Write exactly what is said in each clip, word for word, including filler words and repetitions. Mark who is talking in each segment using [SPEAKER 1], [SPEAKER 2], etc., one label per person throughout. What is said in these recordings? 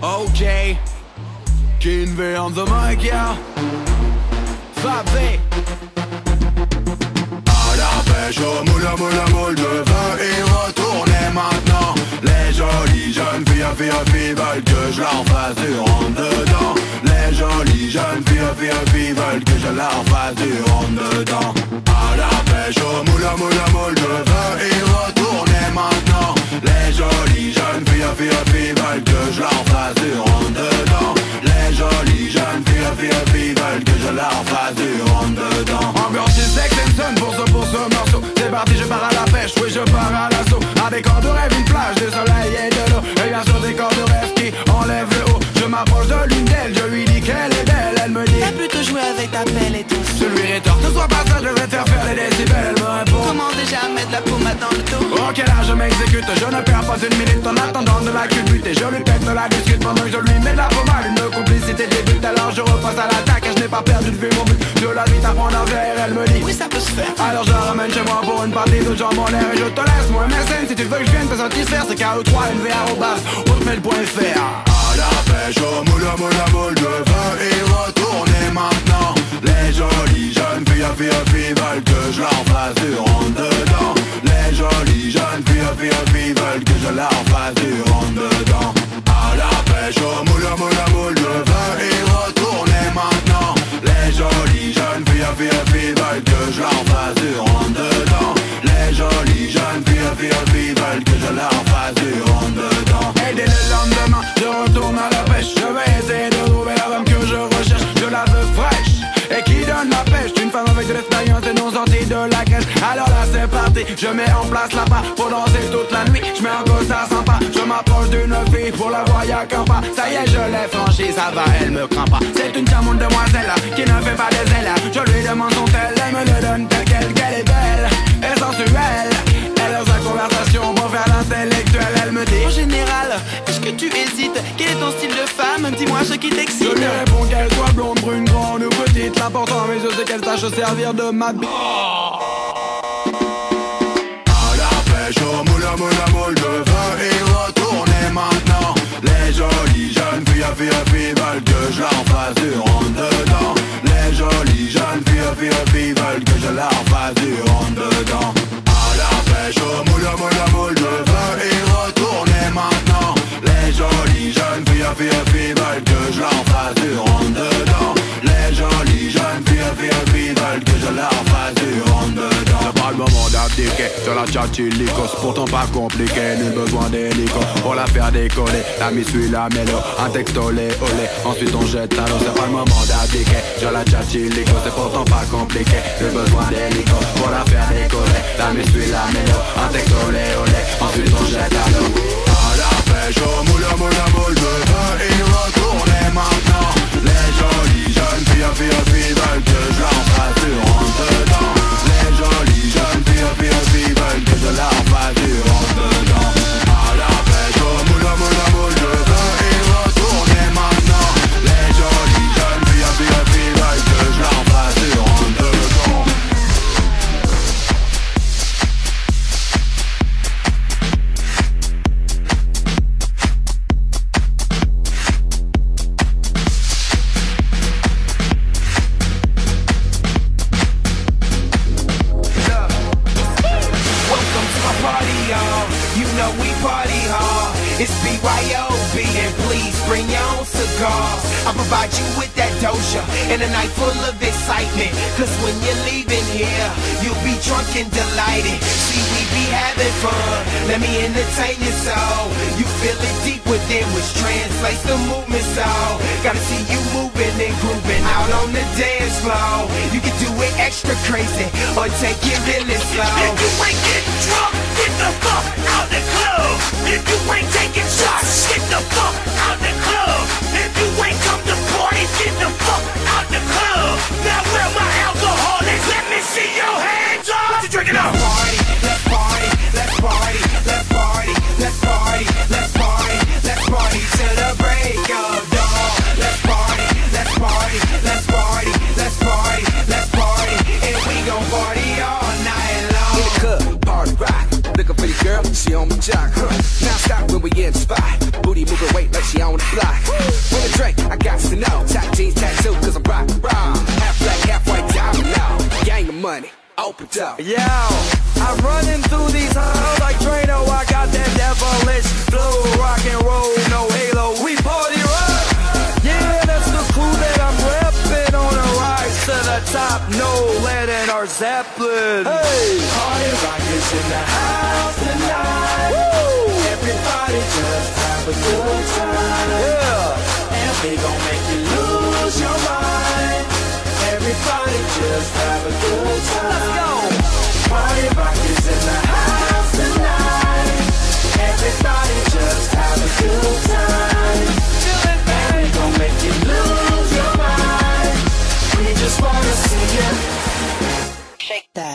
[SPEAKER 1] Okay, Kinvey on the mic, yeah. Fabé. À la pêche au moule, moule, moule de vin et retournez maintenant. Les jolies jeunes filles, filles, filles veulent que je leur fasse du rentre dedans. Les jolies jeunes filles, filles, filles veulent que je leur fasse du rentre dedans. À la pêche au moule, moule, moule de vin et retournez maintenant. Les jolies jeunes filles, filles, filles veulent que je leur fasse du rentre dedans. Les jolies jeunes filles, filles, filles veulent que je leur fasse du rentre dedans. Encore six sex and son pour ce, pour ce morceau. C'est parti, je pars à la pêche, oui je pars à l'assaut. À des corps de rêve, une plage, du soleil et de l'eau. Et bien sûr des corps de rêve qui enlèvent le haut. Je m'approche de l'une d'elles, je lui dis qu'elle est belle. Elle me dit
[SPEAKER 2] t'as plutôt joué avec ta pelle et tout.
[SPEAKER 1] Je lui rétorque, ne sois pas ça, je vais te faire faire les décibels. Elle me répond
[SPEAKER 2] comment déjà mettre la pommade dans le dos.
[SPEAKER 1] Ok là je m'exécute, je ne perds pas une minute en attendant de la culbute. Et je lui pète de la discute pendant que je lui mets de la pommade. Une complicité débute, alors je repasse à l'attaque. Et je n'ai pas perdu de vue mon but, je la vite à prendre un verre. Elle me dit
[SPEAKER 2] oui ça peut se faire.
[SPEAKER 1] Alors je la ramène chez moi pour une partie de jambes en l'air. Et je te laisse moi M S N si tu veux que je vienne te satisfaire. C'est K E trois N V arrobas hotmail.fr. À la pêche au moule, moule, moule de vin et retournez maintenant. Les jolies jeunes filles, filles, filles veulent que je leur fasse du rentre dedans. Les jolies jeunes filles, filles, filles veulent que je leur fasse du rentre dedans. À la pêche au moule, moule, moule de vin et retournez maintenant. Les jolies jeunes filles, filles, filles veulent que je leur fasse du rentre dedans. Les jolies jeunes filles, filles, filles veulent que je leur fasse du rentre dedans. Et dès le lendemain, je retourne à la pêche. Je vais essayer de trouver la femme que je recherche. Je la veux fraîche et qui donne la pêche. Une femme avec de l'expérience et non sortie de la crèche. Alors là c'est parti, je mets en place la part pour danser toute la nuit. Je mets un costard sympa, je m'approche d'une fille pour la voir y'a qu'un pas. Ça y est je l'ai franchi, ça va, elle me craint pas. C'est une charmante demoiselle qui ne fait pas des ailes. Je lui demande son tel, elle me le donne telle qu'elle, qu'elle est belle et sensuelle. Elle a sa conversation pour faire l'intellectuel. Elle me dit
[SPEAKER 2] en général, est-ce que tu hésites? Quel est ton style de femme? Dis-moi ce qui t'excite.
[SPEAKER 1] Je lui réponds qu'elle soit blonde, brune, grande ou petite. L'important à mes yeux c'est qu'elle sache se servir de ma bite. À la pêche au moule, moule, moule de vin et retournez maintenant. Les jolies jeunes filles, filles, filles veulent que je leur fasse du rentre dedans. Les jolies jeunes filles, filles, filles veulent que je leur fasse du rentre dedans. À la pêche au moule, moule, moule de vin et retournez maintenant. Les jolies jeunes filles, filles, filles veulent que je leur fasse du rentre dedans. Les jolies jeunes filles, filles, filles veulent que je leur fasse du rentre dedans. C'est pas le moment d'abdiquer sur la tchatchiliko. C'est pourtant pas compliqué, nul besoin d'hélico pour la faire décoller. La mise suit la mélo, un texte olé olé. Ensuite on jette à l'eau, c'est pas le moment d'abdiquer sur la tchatchiliko. C'est pourtant pas compliqué, nul besoin d'hélico pour la faire décoller. La mise suit la mélo, un texte olé olé. Ensuite on jette à l'eau. À la pêche au moule, moule, moule de vin et retournez maintenant. Les jolies jeunes filles, filles, filles veulent que je leur fasse du rentre dedans. Les jolies jeunes filles, filles, filles veulent que je leur fasse du rentre dedans. À la pêche au moule, moule, moule de vin et retournez maintenant. Les jolies jeunes filles, filles, filles veulent que je leur fasse du rentre dedans.
[SPEAKER 3] It's B Y O B and please bring your own cigars. I'll provide you with that doja and a night full of excitement. Cause when you're leaving here, you'll be drunk and delighted. See, we be having fun, let me entertain you so you feel it deep within, which translates the movement so gotta see you moving and grooving out on the dance floor. You can do it extra crazy or take it really slow.
[SPEAKER 4] If you ain't getting drunk, get the fuck out the club. If you ain't taking shots, get the fuck out the club. If you ain't come to party, get the fuck out the club. Now where my alcoholics? Let me see your hands up. What you drinking up?
[SPEAKER 3] Let's party, let's party, let's party, let's party, let's party, let's party, let's party till the break of dawn. Let's party, let's party, let's party, let's party, let's party, and we gon' party all night long.
[SPEAKER 5] In the club, party rock, looking for your girl, she on my job.
[SPEAKER 3] Now stop when we in the spot. Booty moving weight like she on the block. With a drink, I got to know. Top jeans tattoo, cause I'm rock, rock. Half black, half white, diamond now. Gang of money, open up.
[SPEAKER 5] Yo, I'm running through these halls like Drano. I got that devilish flow, rock and roll, no halo. We party rock. Yeah, that's the crew that I'm repping on a rise to the top. No lead in our Zeppelin. Hey,
[SPEAKER 3] Party rock is in the house tonight. Woo! Everybody just have a good time.
[SPEAKER 5] yeah.
[SPEAKER 3] And we gon' make you lose your mind. Everybody just have a good time.
[SPEAKER 5] Let's go.
[SPEAKER 3] Party rock is in the house tonight. Everybody just have a good time. And we gon' make you lose your mind. We just wanna see you
[SPEAKER 2] Shake that.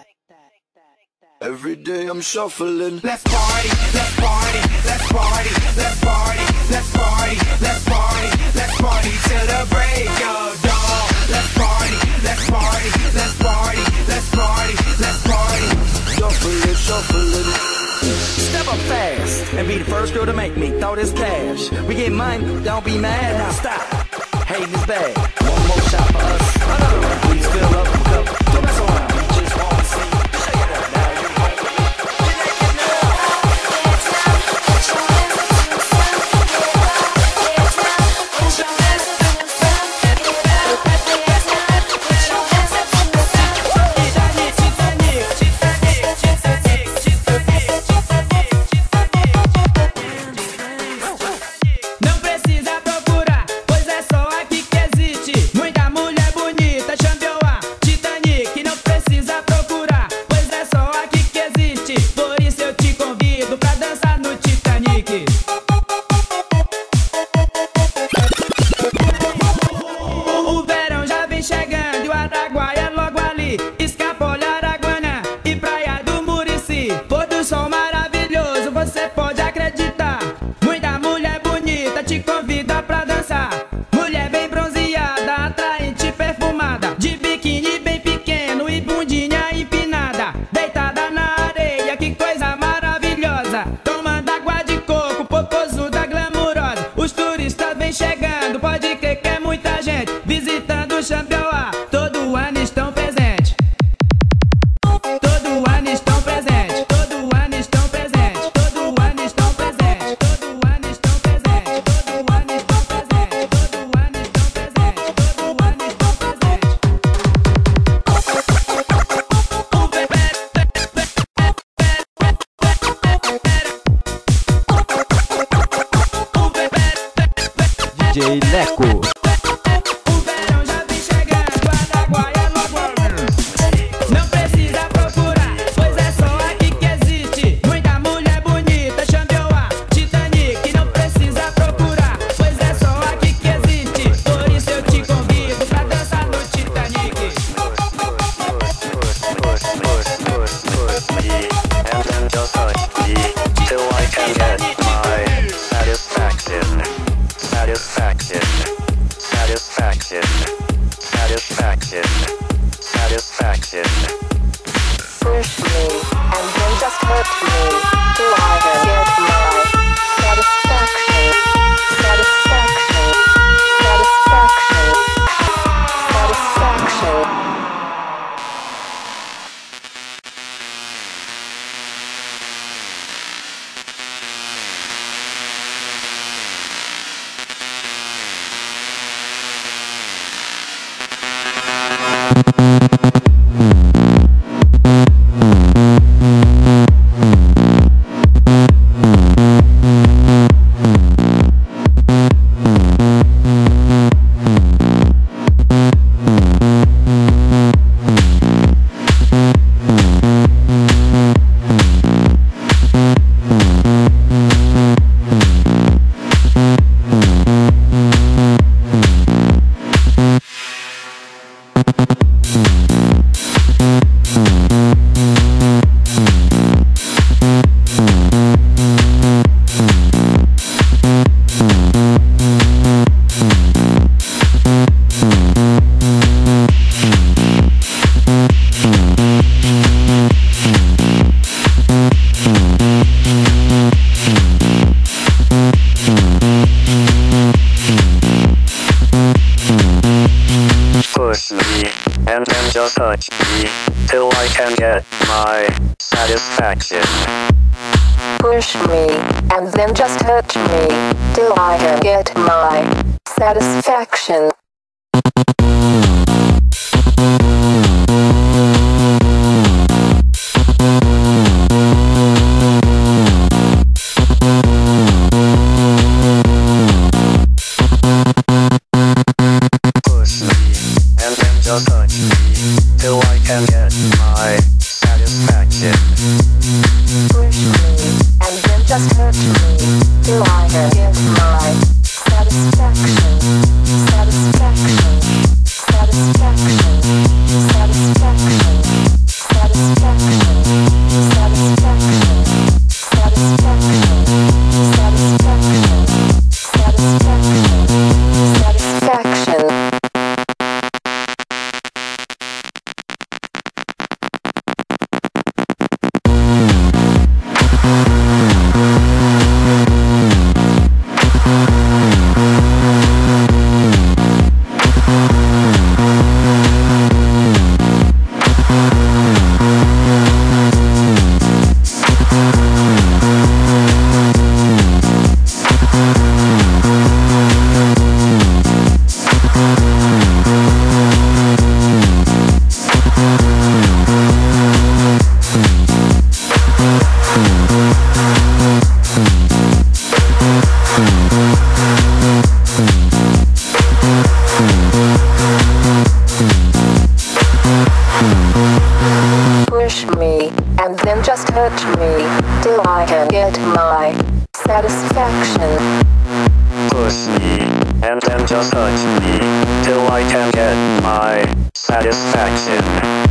[SPEAKER 1] Every day I'm shuffling.
[SPEAKER 3] Let's party, let's party, let's party, let's party, let's party, let's party, let's party till the break of dawn. Let's party, let's party, let's party, let's party, let's party.
[SPEAKER 1] Shuffling, shuffling.
[SPEAKER 5] Step up fast and be the first girl to make me throw this cash. We get money, don't be mad, now stop. Hating is bad. One more shot for us. Another one, please fill up the cup. Don't mess around, we just want to see. Shake it up now, you home with me. Get naked now.
[SPEAKER 6] Não precisa procurar, pois é só aqui que existe muita mulher bonita, Xambioá, Titanic. Não precisa procurar, pois é só aqui que existe. Por isso eu te convido pra dançar no Titanic. O verão já vem chegando e o Araguaia é logo ali. Escapolha, Araguana e Praia do Murici. Pôr do sol maravilhoso, você pode acreditar. Muita mulher bonita te convida pra dançar. Mulher bem bronzeada, atraente, perfumada, de biquíni bem pequeno e bundinha empinada, deitada na areia, que coisa maravilhosa. Tomando água de coco, popozuda glamurosa. Os turistas vêm chegando, pode crer que é muita gente visitando o Xambioá. Todo ano estão presentes. Todo ano estão presentes. Todo ano estão presentes. Todo ano estão presentes. Todo ano estão presentes. Todo ano estão presentes. Todo ano estão presentes. Todo ano estão presentes.
[SPEAKER 5] D J Leco.
[SPEAKER 6] O verão já vem chegando, Araguaia logo ali. Não precisa procurar, pois é só aqui que existe muita mulher bonita, Xambioá, Titanic. Não precisa procurar, pois é só aqui que existe. Por isso eu te convido pra dançar no Titanic.
[SPEAKER 7] And then just push me till I can get my satisfaction. Satisfaction. Satisfaction. Satisfaction. Satisfaction.
[SPEAKER 8] Push me, and then just hurt me till I can get my satisfaction. Satisfaction. Satisfaction. Satisfaction.
[SPEAKER 1] We'll be right back.
[SPEAKER 7] just touch me till I can get my satisfaction.
[SPEAKER 8] Push me, and then just touch me till I can get my satisfaction.
[SPEAKER 7] Push me, and then just touch me till I can get my satisfaction.
[SPEAKER 8] Push me, and then just touch me till I can get my satisfaction. Satisfaction. Satisfaction. Satisfaction. Satisfaction. Satisfaction. Satisfaction. Satisfaction. Satisfaction. Satisfaction. Push me, and then just touch me till I can get my satisfaction.
[SPEAKER 7] Push me, and then just touch me till I can get my satisfaction.